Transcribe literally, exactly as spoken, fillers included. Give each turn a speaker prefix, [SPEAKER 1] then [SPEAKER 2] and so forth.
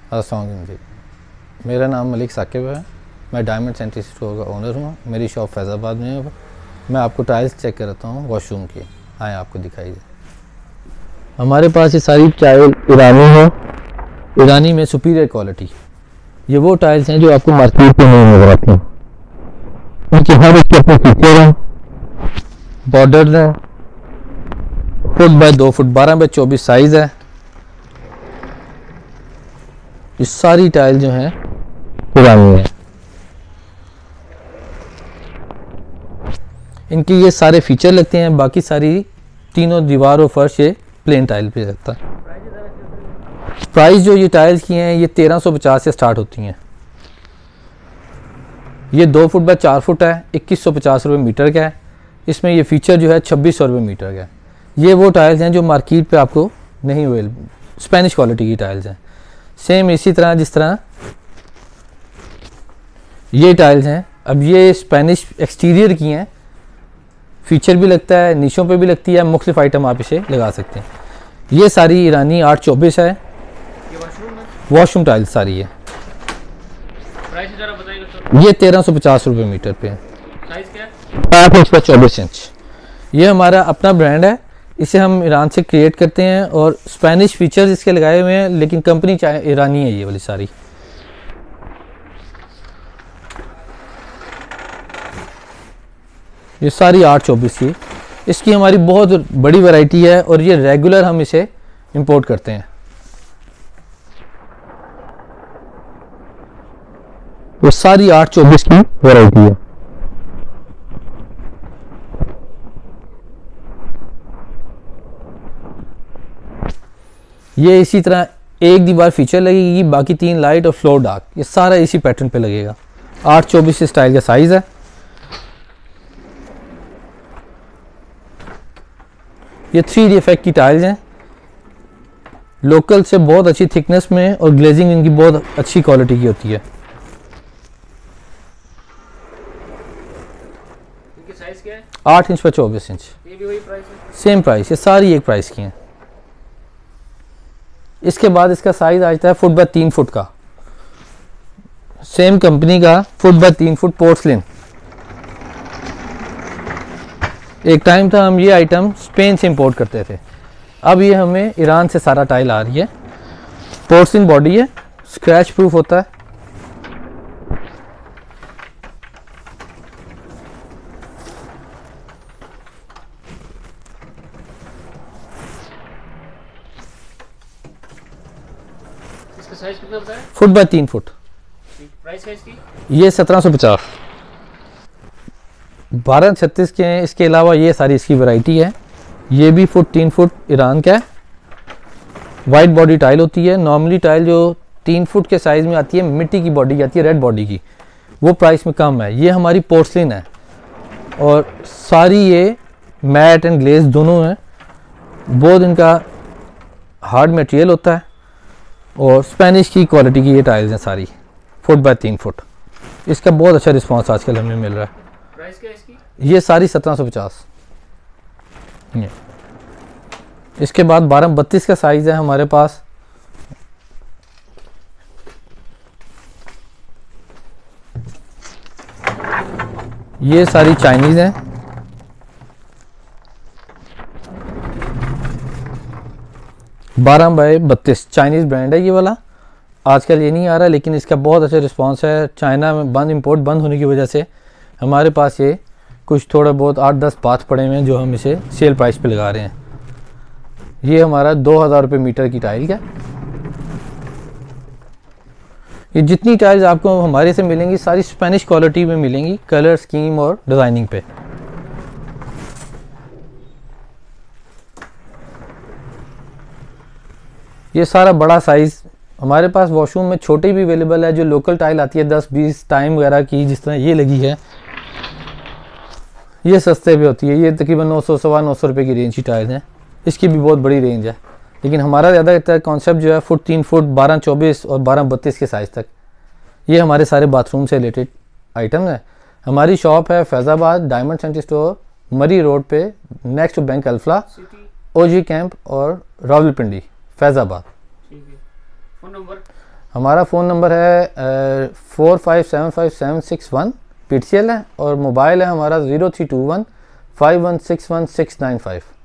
[SPEAKER 1] अस्सलाम वालेकुम जी, मेरा नाम मलिक साकिब है। मैं डायमंड सेंट्री स्टोर का ओनर हूँ। मेरी शॉप फैज़ाबाद में है। मैं आपको टाइल्स चेक कराता हूँ वॉशरूम की। आए आपको दिखाई दे। हमारे पास ये सारी टाइल ईरानी है, ईरानी में सुपीरियर क्वालिटी। ये वो टाइल्स हैं जो आपको मार्केट में नहीं नजर आती हैं। उनके हर एक के अपने फीचर हैं, बॉर्डर हैं, फुट बाय दो फुट बारह बाय चौबीस साइज़ है। ये सारी टाइल जो हैं पुरानी है। इनके ये सारे फीचर लगते हैं, बाकी सारी तीनों दीवार और फर्श ये प्लेन टाइल पे लगता है। प्राइस जो ये टाइल्स की हैं ये तेरह सौ पचास से स्टार्ट होती हैं। ये दो फुट बाय चार फुट है, इक्कीस सौ पचास रुपये मीटर का है। इसमें ये फीचर जो है छब्बीस सौ रुपये मीटर का है। ये वो टाइल्स हैं जो मार्केट पे आपको नहीं अवेलेबल, स्पेनिश क्वालिटी की टाइल्स हैं। सेम इसी तरह जिस तरह ये टाइल्स हैं, अब ये स्पेनिश एक्सटीरियर की हैं, फीचर भी लगता है, नीचों पे भी लगती है, मुख्तलिफ आइटम आप इसे लगा सकते हैं। ये सारी ईरानी आठ चौबीस है।
[SPEAKER 2] ये वॉशरूम है,
[SPEAKER 1] वॉशरूम टाइल्स सारी है।
[SPEAKER 2] प्राइस जरा बताइएगा सर।
[SPEAKER 1] ये तेरह सौ पचास रुपये मीटर पे है।
[SPEAKER 2] साइज क्या है?
[SPEAKER 1] आठ इंच का चौबीस इंच। ये हमारा अपना ब्रांड है, इसे हम ईरान से क्रिएट करते हैं और स्पेनिश फीचर्स इसके लगाए हुए हैं, लेकिन कंपनी चाहे ईरानी है ये वाली सारी। ये सारी आठ चौबीस की, इसकी हमारी बहुत बड़ी वैरायटी है और ये रेगुलर हम इसे इंपोर्ट करते हैं। ये सारी आठ चौबीस की वैरायटी है। ये इसी तरह एक दीवार फीचर लगेगी, बाकी तीन लाइट और फ्लोर डार्क, ये सारा इसी पैटर्न पे लगेगा। आठ चौबीस स्टाइल का साइज है। ये थ्री डी इफेक्ट की टाइल्स हैं, लोकल से बहुत अच्छी थिकनेस में और ग्लेजिंग इनकी बहुत अच्छी क्वालिटी की होती है।
[SPEAKER 2] इनकी साइज क्या है?
[SPEAKER 1] आठ इंच पर चौबीस इंच।
[SPEAKER 2] ये भी वही प्राइस है?
[SPEAKER 1] सेम प्राइस, ये सारी एक प्राइस की हैं। इसके बाद इसका साइज आता है फुट बाय तीन फुट का, सेम कंपनी का फुट बाय तीन फुट पोर्सलिन। एक टाइम था हम ये आइटम स्पेन से इंपोर्ट करते थे, अब ये हमें ईरान से सारा टाइल आ रही है। पोर्सलिन बॉडी है, स्क्रैच प्रूफ होता है।
[SPEAKER 2] इसका साइज कितना बताया?
[SPEAKER 1] फुट बाय तीन फुट।
[SPEAKER 2] प्राइस क्या इसकी?
[SPEAKER 1] ये सत्रह सौ पचास। बारह छत्तीस के हैं। इसके अलावा ये सारी इसकी वैरायटी है। ये भी फुट तीन फुट ईरान का है। वाइट बॉडी टाइल होती है। नॉर्मली टाइल जो तीन फुट के साइज़ में आती है, मिट्टी की बॉडी आती है, रेड बॉडी की, वो प्राइस में कम है। ये हमारी पोर्सलिन है और सारी ये मैट एंड ग्लेज दोनों हैं। बहुत इनका हार्ड मटेरियल होता है और स्पेनिश की क्वालिटी की ये टाइल्स हैं सारी, फुट बाय तीन फुट। इसका बहुत अच्छा रिस्पांस आजकल हमें मिल रहा है।
[SPEAKER 2] प्राइस क्या है इसकी?
[SPEAKER 1] ये सारी सत्रह सौ पचास। इसके बाद बारह बत्तीस का साइज है हमारे पास। ये सारी चाइनीज हैं। बारह बाय बत्तीस चाइनीज ब्रांड है ये वाला। आजकल ये नहीं आ रहा, लेकिन इसका बहुत अच्छा रिस्पांस है। चाइना में बंद इंपोर्ट बंद होने की वजह से हमारे पास ये कुछ थोड़ा बहुत आठ दस बाथ पड़े हुए हैं जो हम इसे सेल प्राइस पे लगा रहे हैं। ये हमारा दो हज़ार रुपये मीटर की टाइल का। ये जितनी टाइल्स आपको हमारे से मिलेंगी सारी स्पेनिश क्वालिटी में मिलेंगी, कलर स्कीम और डिज़ाइनिंग पे। ये सारा बड़ा साइज़ हमारे पास वॉशरूम में छोटी भी अवेलेबल है, जो लोकल टाइल आती है दस बीस टाइम वगैरह की, जिस तरह ये लगी है, ये सस्ते पे होती है। ये तकरीबन नौ सौ सवा नौ सौ रुपये की रेंज की टाइल है। इसकी भी बहुत बड़ी रेंज है, लेकिन हमारा ज़्यादा कॉन्सेप्ट जो है फुट तीन फुट बारह चौबीस और बारह बत्तीस के साइज़ तक। ये हमारे सारे बाथरूम से रिलेटेड आइटम है। हमारी शॉप है Faizabad diamond century store, Murree road पे, next to bank Alfalah, OG camp और रावलपिंडी, फैज़ाबाद।
[SPEAKER 2] ठीक है। फ़ोन नंबर
[SPEAKER 1] हमारा फ़ोन नंबर है four five seven five seven six one P T C L है, और मोबाइल है हमारा zero three two one five one six one six nine five.